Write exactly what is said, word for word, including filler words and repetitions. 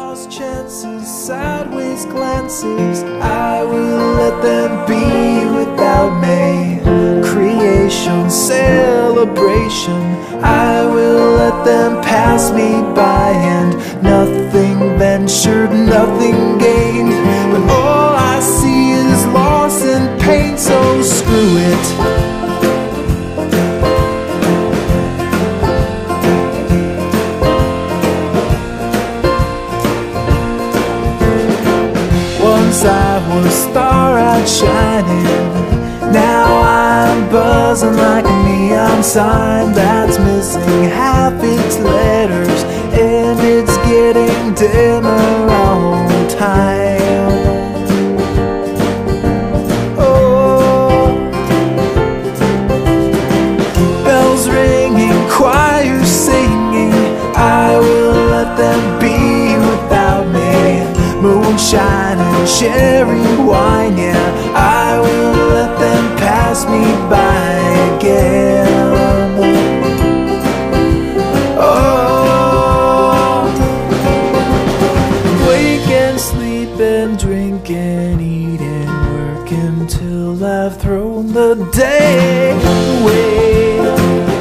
lost chances, sideways glances, I will let them be without me. Creation, celebration, I will let them pass me by. And nothing ventured, nothing gained, but all I see is loss and pain. So screw it. Once I was star-eyed shining, now I'm buzzing like a neon sign that's missing half its letters, and it's getting dimmer all the time. Oh, bells ringing, choirs singing, I will let them be without me. Moonshine and cherry wine, yeah, I will let them pass me by again. Oh, wake and sleep and drink and eat and work until I've thrown the day away.